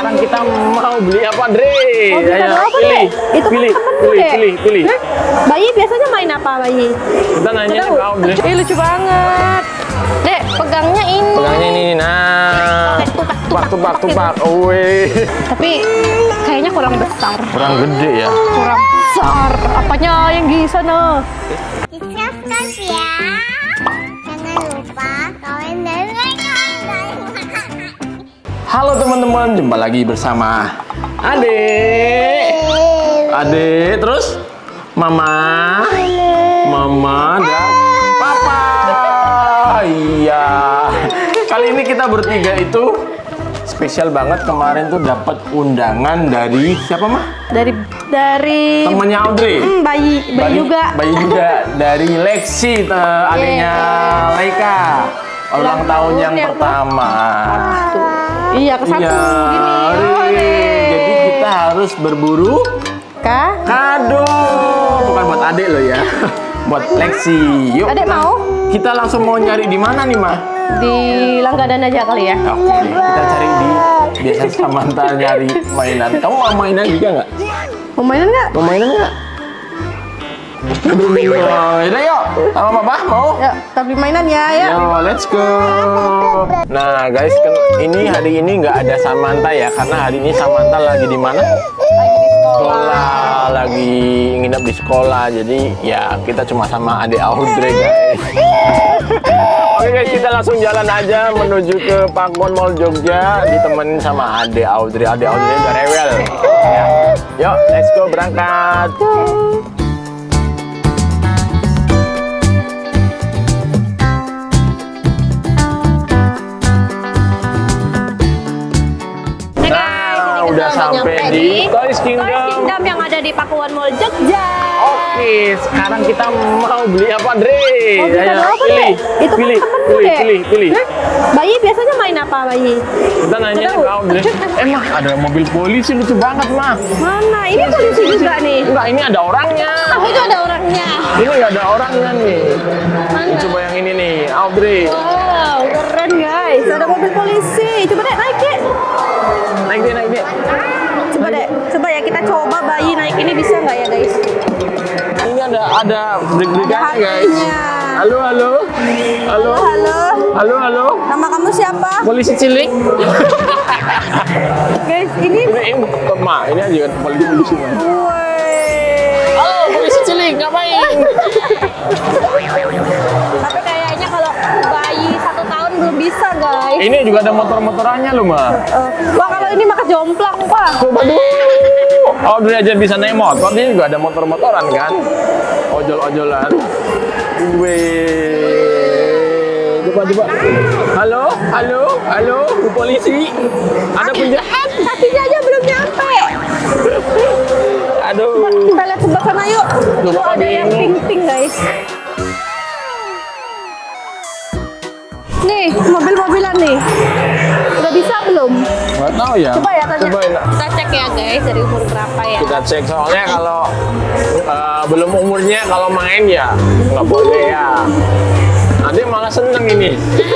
sekarang kita mau beli apa, Dre? Oh, kita Ayo, apa, pilih, Dek? Itu pilih, kan temenmu, pilih, Dek. pilih, pilih. Bayi biasanya main apa, bayi? Kita nanya ke Om, Dre. Ih, lucu banget. Dek, pegangnya ini. Pegangnya ini, nah. Tupak. Wih. Tapi kayaknya kurang besar. Kurang gede ya. Kurang besar. Apanya yang di sana? Subscribe ya. Jangan lupa komen dan like. Halo teman-teman, jumpa lagi bersama Ade, terus Mama, dan Papa. Iya. Kali ini kita bertiga itu spesial banget. Kemarin tuh dapat undangan dari siapa, Mah? Dari Temannya Audrey. bayi juga. Bayi juga dari Lexi, adiknya Laika. Ulang tahun yang pertama. Iya, ke satu gini. Jadi kita harus berburu kado. Bukan buat adik lo ya. Buat Lexi. Yuk. Adek mau? Kita langsung mau nyari di mana nih, Mah? Di langganan aja kali ya. Oke, kita cari di biasa Samantha nyari mainan. Kamu mau mainan juga nggak? Mau mainan nggak? Mau mainan nggak? Yaudah yuk, sama Papa mau? Ya, tapi mainan ya. Yo, let's go. Nah guys, ini hari ini nggak ada Samantha ya, karena hari ini Samantha lagi di mana? Lagi di Sekolah, lagi nginep di sekolah. Jadi ya kita cuma sama adik Audrey guys. Oke guys, kita langsung jalan aja menuju ke Pakuan Mall Jogja, ditemenin sama adik Audrey. Adik Audrey udah rewel. Ya. Yuk, let's go berangkat. Udah sampai di Toys Kingdom yang ada di Pakuan Mall Jogja. Oke, sekarang kita mau beli apa, Dre? Oh, kita Ayo, apa, pilih, Dek? Itu kan pilih, temenmu, pilih, Dek. pilih. Bayi biasanya main apa, bayi? Kita nanya ke Om, Dre. Mah, ada mobil polisi lucu banget, Mah. Mana? Ini polisi juga nih. Enggak, ini ada orangnya. Oh, itu ada orangnya. Ini nggak ada orangnya nih. Mana? Coba yang ini nih, Audrey. Wow, keren guys. Ada mobil polisi. Coba deh naik deh. Naik deh. Coba ya kita coba bayi naik ini bisa nggak ya guys? Ini ada break-breakannya, guys. hatinya. Halo. Halo. Nama kamu siapa? Polisi cilik. Guys, ini. Ma, ini aja kan polisi. Woi. Halo, polisi cilik, ngapain? Tapi kayaknya kalau bayi 1 tahun belum bisa guys. Ini juga ada motor-motorannya loh, Ma. Wah, kalau ini maka jomplang pak. Coba dulu. Audrey aja bisa naik motor, dia juga ada motor-motoran kan? Ojol-ojolan. Wih. Coba. Halo, Bu polisi. Ada penjahat. Kakinya aja belum nyampe. Aduh. Kita lihat sebelah sana yuk. Coba Itu ada yang bingung. pink guys. Nih, mobil-mobilan nih. Udah bisa belum? Nggak tahu ya. Coba ya tanya. Cobain. Kita cek ya guys dari umur berapa ya. Kita cek soalnya kalau belum umurnya kalau main ya nggak boleh ya. Nanti malah seneng ini.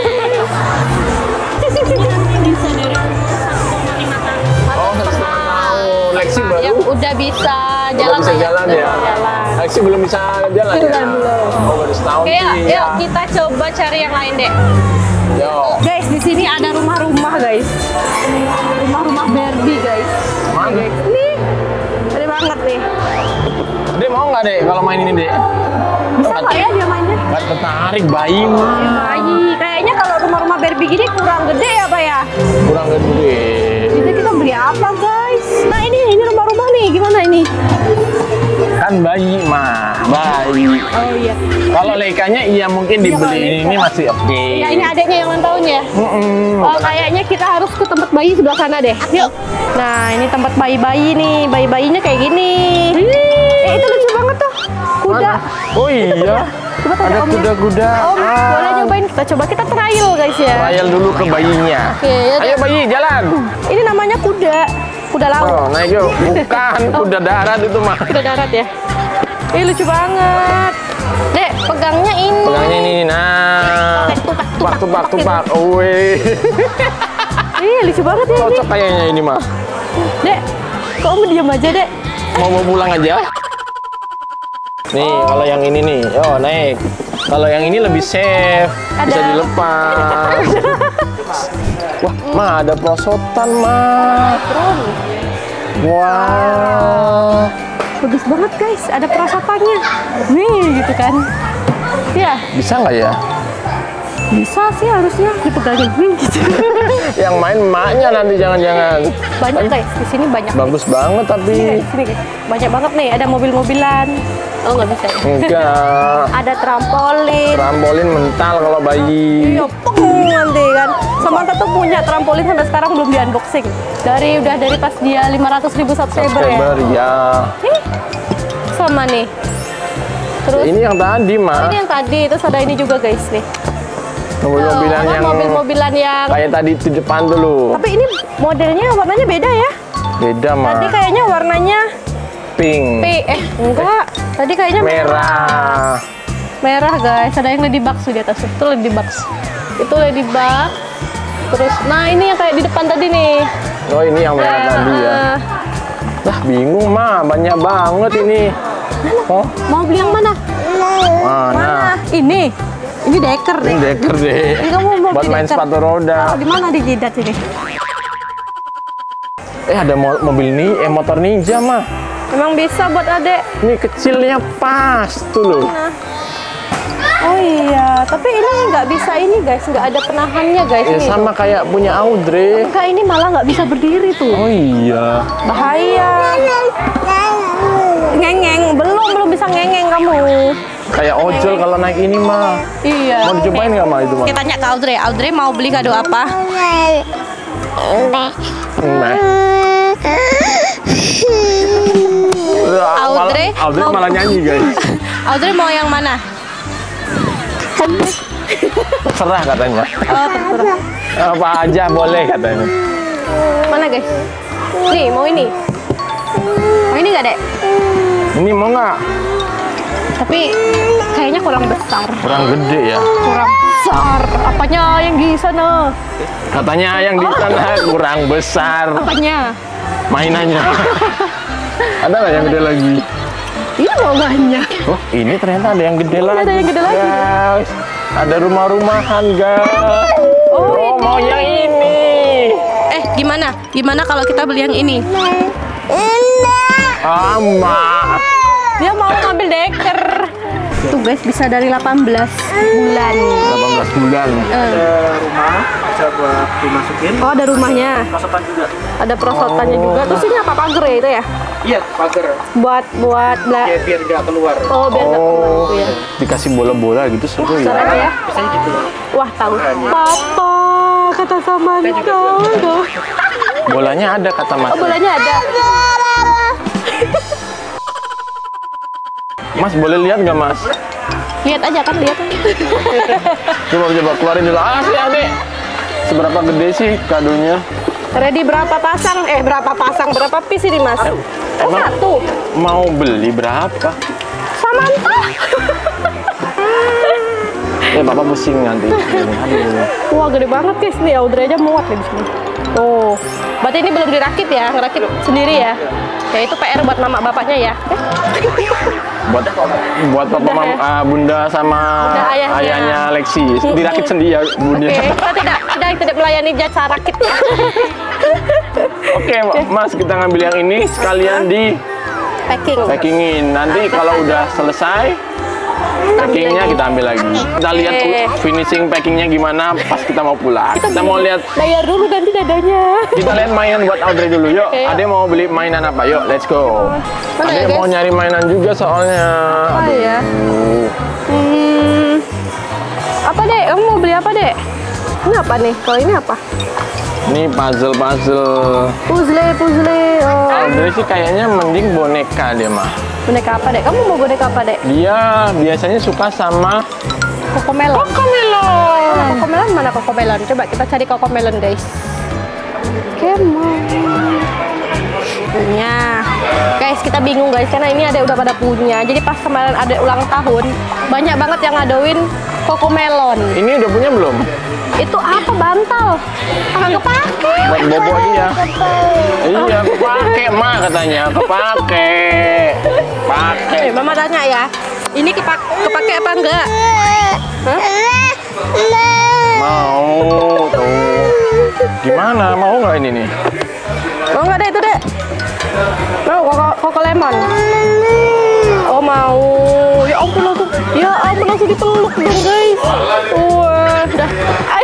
Bisa dari 1,5 tahun. Oh, 1,5 tahun. Lexi baru. Yang udah bisa jalan. Belum bisa jalan ya. Jalan. Lexi belum bisa jalan ya. Belum. Oh, baru setahun Oke, sih. yuk kita coba cari yang lain deh. Yo. Guys, di sini ada rumah-rumah guys. Rumah-rumah Barbie guys. Mana? Nih, ada banget nih. Dek mau nggak dek kalau main ini dek? Bisa nggak ya dia mainnya? Nggak tertarik bayi mah. Bayi, kayaknya kalau rumah-rumah Barbie gini kurang gede ya Pak ya? Kurang gede. Jadi kita beli apa guys? Nah ini rumah-rumah nih, gimana ini? Kan bayi mah, bayi. Oh iya. Kalau Leikanya iya mungkin dibeli ini masih oke. Ya ini adiknya yang ulang tahun ya? Oh kayaknya kita harus ke tempat bayi sebelah sana deh. Yuk. Nah ini tempat bayi-bayi nih, bayi-bayinya kayak gini. Itu lucu banget tuh, kuda. Mana? Oh iya. Coba tanya Ada omnya. kuda-kuda. Om, boleh nyobain? Kita coba, kita trial guys ya. Trial dulu ke bayinya. Oke, ya Ayo bayi jalan. Ini namanya kuda laut. Oh, naik yuk. Bukan kuda darat itu mah. Kuda darat ya. Ih lucu banget. Dek, pegangnya ini. Pegangnya ini, nah. Tupak. Tupak. Wih. Iya, lucu banget ya ini. Cocok kayaknya ini mah. Dek, kok kamu diam aja, Dek? Mau pulang aja. Nih, kalau yang ini nih, yo naik. Kalau yang ini lebih safe, bisa Ada. dilepas. Wah, mah ada perosotan mah. Wah, Bagus banget guys, ada perosotannya. Nih, gitu kan. Ya, bisa nggak ya? bisa sih harusnya dipegangin. Wih, gitu. Yang main emaknya nanti jangan-jangan. Banyak guys, di sini banyak. Bagus banget tapi. Di sini guys, banyak banget nih. Ada mobil-mobilan. Oh nggak bisa. Ya? Enggak. Ada trampolin. Trampolin mental kalau bayi. Iya, peng nanti kan. Samantha tuh punya trampolin sampai sekarang belum di unboxing. Udah dari pas dia 500.000 subscriber ya. Subscriber ya. Ih, sama nih. Terus Ini yang tadi mah. ini yang tadi, terus ada ini juga guys nih. Mobil-mobilan Ada yang mobil-mobilan yang. kayak tadi di depan dulu. Tapi ini modelnya warnanya beda ya. Beda mah. Tadi kayaknya warnanya Pink. enggak. Tadi kayaknya Merah. merah guys. Ada yang ladybug di atasnya. Itu ladybug. Itu ladybug. Terus, nah ini yang kayak di depan tadi nih. Oh ini yang merah tadi ya. Lah bingung mah, banyak banget ini. Oh, Mau beli yang mana? mana? Ini. Ini deker deh. Ini deker deh. Ini kamu mau Buat beli main deker? sepatu roda. Oh, di mana di jidat ini? Ada mobil nih, motor ninja mah. Emang bisa buat adek? Ini kecilnya pas tuh loh. Oh iya, tapi ini nggak bisa ini guys, nggak ada penahannya guys. Ya Ini. sama kayak punya Audrey. Enggak, ini malah nggak bisa berdiri tuh. Oh iya. Bahaya. Ngengeng, belum bisa ngengeng kamu. Kayak ojol kalau naik ini mah. Iya. Mau dicobain nggak mah itu mah? Kita tanya ke Audrey. Audrey mau beli kado apa? Nah. Audrey Audrey mau- malah nyanyi guys. Audrey mau yang mana? Terserah katanya. Oh, terserah. Apa aja boleh katanya. Mana guys? Nih, mau ini. Mau ini nggak dek? Ini mau nggak? Tapi kayaknya kurang besar. Kurang gede ya. Kurang besar. Apanya yang di sana? Katanya yang di sana kurang besar Apanya? mainannya. Ada nggak yang gede lagi? Ini mau banyak. Oh, ini ternyata ada yang gede lagi. ada yang gede lagi. Guys, ada rumah-rumahan, guys. Oh, mau yang ini. Gimana? Gimana kalau kita beli yang ini? Ama. Dia mau ngambil deker. Tuh guys, bisa dari 18 bulan. 18 bulan. Rumah bisa buat dimasukin. Oh, ada rumahnya. Perosotan juga. Ada perosotannya juga. Terus ini apa, pagar ya itu ya? Iya, pagar. Buat Ya, biar nggak keluar. Oh, biar nggak keluar gitu ya. Dikasih bola-bola gitu seru ya. Caranya ya. Biasanya gitu. Wah, tahu. Papa kata Samantha. Bolanya ada kata Mas. Oh, bolanya ada. Mas boleh lihat nggak Mas? Lihat aja kan, lihat. Coba keluarin dulu. Sih Ade. Seberapa gede sih kadonya? Ready berapa pasang? Berapa pasang? Berapa piece ini, Mas? Oh, Emang- satu. Mau beli berapa? Samantha. Papa pusing nanti. Aduh. Wah, gede banget guys nih. Audrey aja muat nih di sini. Tuh. Berarti ini belum dirakit ya? Ngerakit sendiri ya? Ya itu PR buat mama bapaknya ya. Buat papa, bunda sama Bunda, ayahnya. ayahnya Lexi. Dirakit sendiri ya bunda. Oke, kita tidak melayani jasa rakit ya. Oke, Mas, kita ngambil yang ini sekalian di packingin. Nanti kalau udah selesai packingnya kita ambil lagi. Kita lihat finishing packingnya gimana pas kita mau pulang. Kita mau lihat, Bayar dulu nanti dadanya. kita lihat mainan buat Audrey dulu. Yuk, Oke, yuk. Ade mau beli mainan apa? Yuk, let's go. Mana ya, Ade mau guys? nyari mainan juga soalnya. Apa ya? Apa dek? Kamu mau beli apa dek? Ini apa nih? Kalau ini apa? Ini puzzle. Puzzle. Oh. Audrey sih kayaknya mending boneka dia mah. Boneka apa dek? Kamu mau boneka apa dek? Dia biasanya suka sama Cocomelon. Cocomelon mana Cocomelon? Coba kita cari Cocomelon guys. Punya. Guys, kita bingung guys karena ini ada udah pada punya. Jadi pas kemarin ada ulang tahun, banyak banget yang ngadoin Cocomelon. Ini udah punya belum? Itu apa bantal? Akan kepake. Buat bobo dia. Iya, kepake mah katanya, kepake. Pakai. Mama tanya ya, ini kepake apa enggak? Hah? Mau tuh. Gimana? Mau nggak ini nih? Mau nggak deh itu deh? Mau Cocolemon? Oh mau. Ya ampun langsung dipeluk dong guys. Wah, udah. Ay.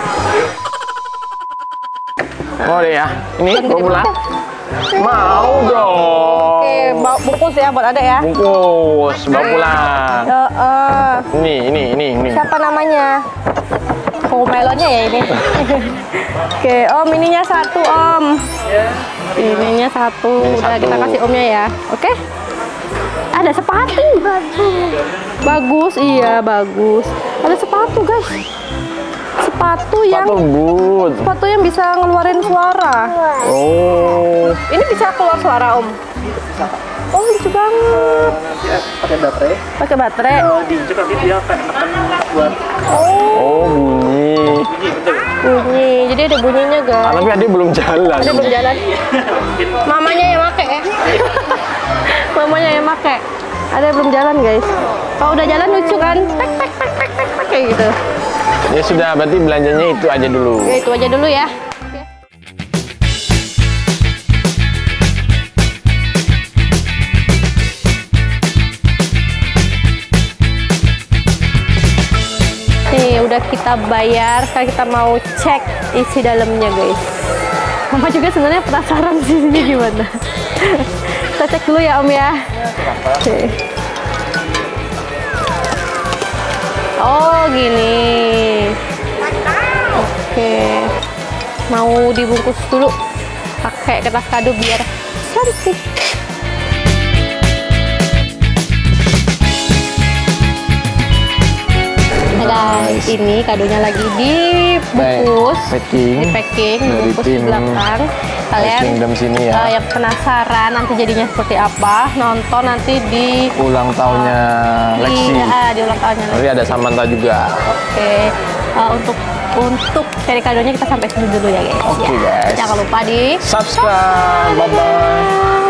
Mau deh ya? Ini mau pulang? Mau dong. Oke, bungkus ya buat adek ya. Bungkus, bawa pulang. Ini. Siapa namanya? Cocomelonnya ya ini. Oke, Om ininya satu Om. Ininya satu. Udah kita kasih Omnya ya. Oke. Ada sepatu. Bagus, iya bagus. Ada sepatu guys. Sepatu yang bisa ngeluarin suara. Oh. Ini bisa keluar suara Om. Oh lucu banget. Pakai baterai. Pakai baterai. Diinjek nanti dia kayak neken buat Oh, bunyi. Bunyi. Jadi ada bunyinya guys. Tapi Ade belum jalan. Ada belum jalan. Mamanya yang make ya. Mamanya yang make. Ada yang belum jalan guys. Kalau udah jalan lucu kan? Tek kayak gitu. Ya sudah, berarti belanjanya itu aja dulu. Ya itu aja dulu ya. Nih udah kita bayar, sekarang kita mau cek isi dalamnya guys. Mama juga sebenarnya penasaran sih sini gimana. Kita cek dulu ya Om ya. Oke. Oh gini. Oke. Mau dibungkus dulu pakai kertas kado biar cantik. Nah guys, ini kadonya lagi dibungkus, Packing. di packing, Dari dibungkus di tim belakang. Kalian Kingdom sini ya. yang penasaran nanti jadinya seperti apa, nonton nanti di Ulang tahunnya Lexi. di ulang tahunnya Nanti ada Samantha juga. Oke, untuk cari kadonya kita sampai sini dulu ya guys. Oke, guys. Jangan lupa di Subscribe. Bye bye.